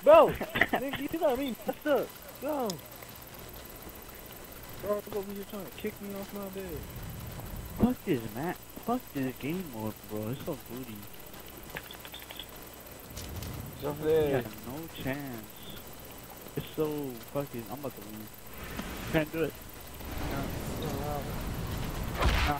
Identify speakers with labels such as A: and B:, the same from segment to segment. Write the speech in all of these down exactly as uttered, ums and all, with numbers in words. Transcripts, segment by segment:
A: Bro, nigga, you got me messed up. Go. Bro, I'm over here trying to kick me off my bed.
B: Fuck this, man. Fuck this game mode, bro. It's so booty.
A: It's over
B: You
A: there.
B: got no chance. It's so fucking. I'm about to lose. Can't do it.
A: I'm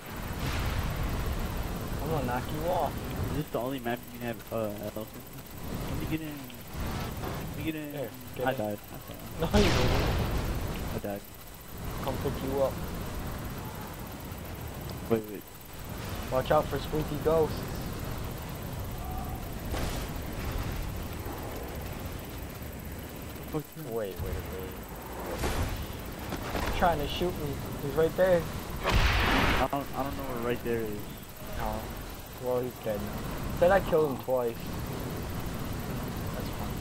A: gonna knock you off.
B: Is this the only map you can have, uh, Elson? Let me get in. Let me get in.
A: Here, get
B: I
A: in.
B: died.
A: No, you didn't.
B: I died.
A: Come pick you up.
B: Wait, wait.
A: Watch out for spooky ghosts.
B: Fuck you.
A: Wait, wait, wait. He's trying to shoot me. He's right there.
B: I don't, I don't know where right there is.
A: Oh. Well, he's dead now. Said I killed him twice. That's fine.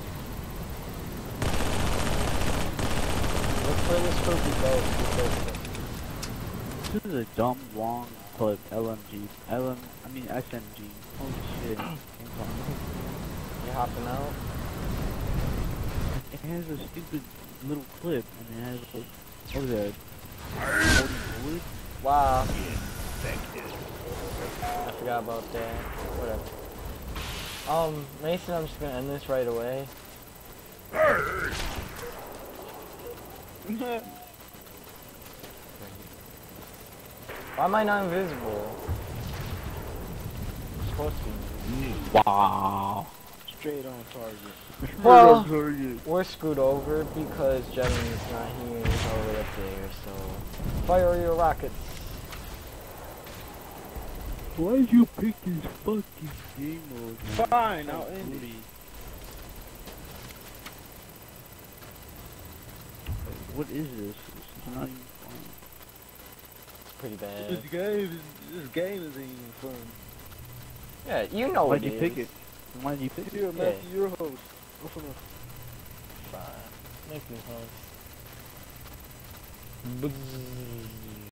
A: Look for the spooky ghost. Because
B: This is a dumb long clip. L M G. L M. I mean S M G. Holy shit.
A: you hopping out?
B: It has a stupid little clip, and it has like, what was that? forty bullets?
A: Wow. I forgot about that. Whatever. Um, Mason, I'm just gonna end this right away. Why am I not invisible? I'm supposed to be.
B: Wow.
A: Straight on target.
B: Well,
A: Well, we're screwed over because Jennings not here. He's all the way up there. So, fire your rockets.
B: why'd you pick this fucking game mode?
A: Fine, I'll end it.
B: What is this? This is not even fun.
A: It's pretty bad.
C: This game is this game isn't even fun.
A: Yeah, you know
B: Why'd
A: it
B: you
A: is.
B: pick it? Why'd you pick it?
C: Here,
A: Yeah.
C: Matthew, you're a host. What's enough?
A: Fine. Make me host. Bzzz.